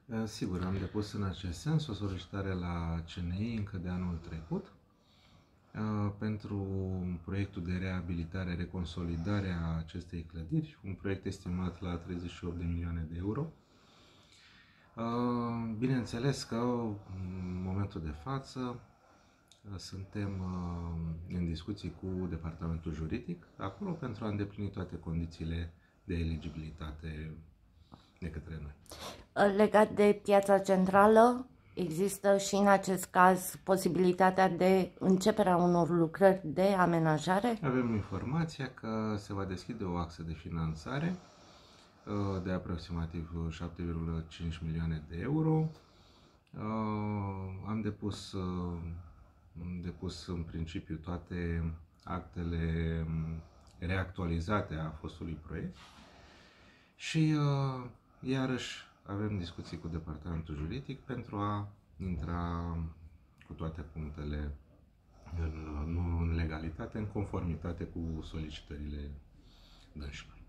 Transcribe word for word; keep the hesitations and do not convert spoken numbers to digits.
Sigur, am depus în acest sens o solicitare la C N I încă de anul trecut pentru proiectul de reabilitare, reconsolidare a acestei clădiri, un proiect estimat la treizeci și opt de milioane de euro. Bineînțeles că în momentul de față suntem în discuții cu departamentul juridic acolo pentru a îndeplini toate condițiile de eligibilitate de către noi. Legat de piața centrală, există și în acest caz posibilitatea de începerea unor lucrări de amenajare? Avem informația că se va deschide o axă de finanțare de aproximativ șapte virgulă cinci milioane de euro. Am depus, am depus în principiu toate actele reactualizate a fostului proiect și iarăși avem discuții cu departamentul juridic pentru a intra cu toate punctele în, în legalitate, în conformitate cu solicitările dânșilor.